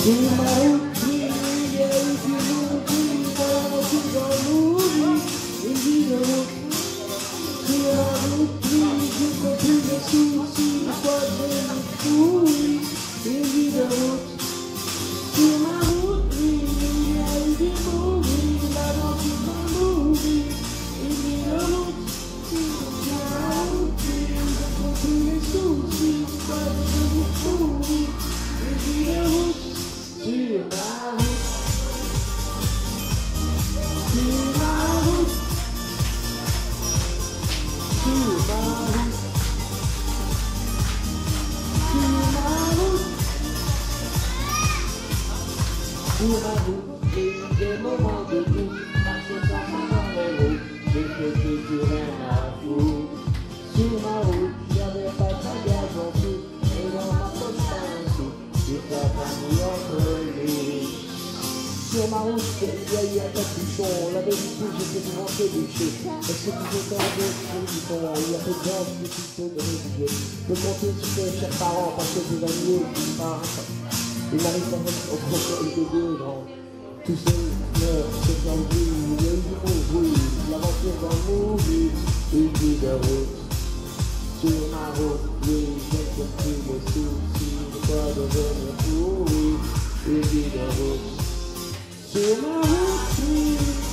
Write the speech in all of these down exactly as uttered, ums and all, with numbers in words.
Sur ma route, j'ai eu des moments de doute, marcher sans main dans les roues, j'ai fait plus rien à foutre. Sur ma route, j'avais pas de bagage en dessous, et dans ma poche pas un sou, j'ai pas famille entre les. Sur ma route, il y a eu un capuchon, la vérité, j'étais souvent débouché. Est-ce que tu veux faire des conditions? Il y a peu de gens qui sont de réfugiés. Je peux compter sur tes chers parents, parce que tes amis, ils partent. Il n'arrive pas au contrôle de deux ans. Tous ces meurent, c'est dans le bruit, il y a eu du bruit, l'aventure dans le movie, une vie de route. Sur ma route, oui, j'ai compris les soucis, de quoi devenir fou, oui, une vie de route. Sur ma route, oui.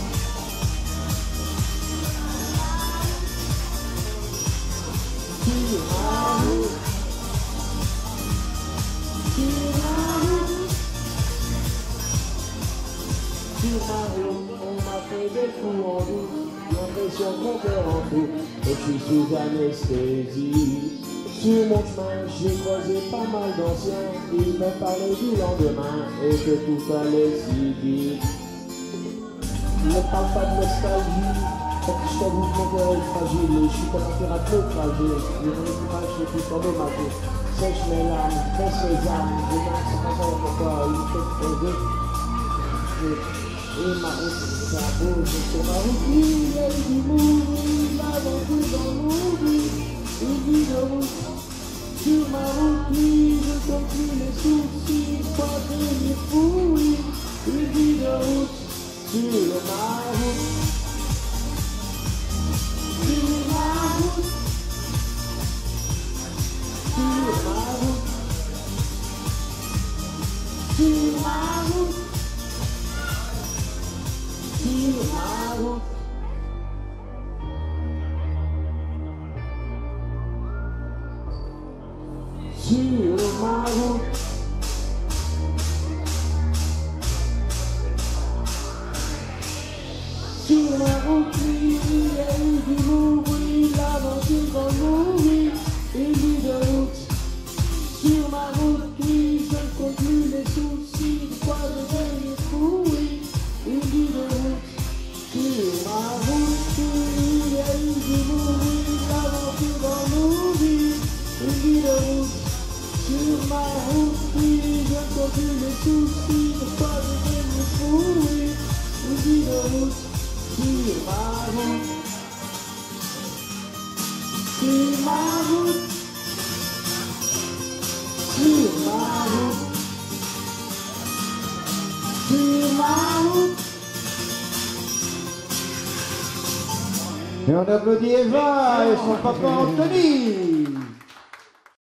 Sur ma route. Sur ma route, on m'a fait des coups en douce, l'impression qu'on perd en tout, et je suis sous anesthésie. Sur mon chemin, j'ai croisé pas mal d'anciens, ils me parlaient du lendemain, et que tout allait si vite. Ne parle pas de nostalgie, parce que je t'avoue que mon cœur est fragile, et je suis comme un pirate naufragé, et mon équipage est tout endommagé. Sèche mes larmes, baisse les armes, je marche sans savoir pourquoi, il fait creuser. Et ma route, ça bouge sur ma route, il y a eu du movie, l'aventure dans le movie, une vie de route. Sur ma route, oui, je compte plus les soucis, pas devenir fou, oui, une vie de route. Sur ma route, sur ma route, sur ma route, sur ma route. Sur ma route, sur ma route, sur ma route, il y a eu du bruit, l'aventure dans le bruit, une vie de route. Sur ma route, oui, je ne compte plus les soucis, de quoi devenir fou, oui, une vie de route. Sur ma route, il y a eu du bruit, l'aventure dans nos vies, une vie de route. Sur ma route, oui, je ne compte plus les soucis, de quoi devenir fou, oui, une vie de route. Sur ma route, sur ma route, sur ma route, sur ma route. Et on applaudit Eva et son papa Anthony.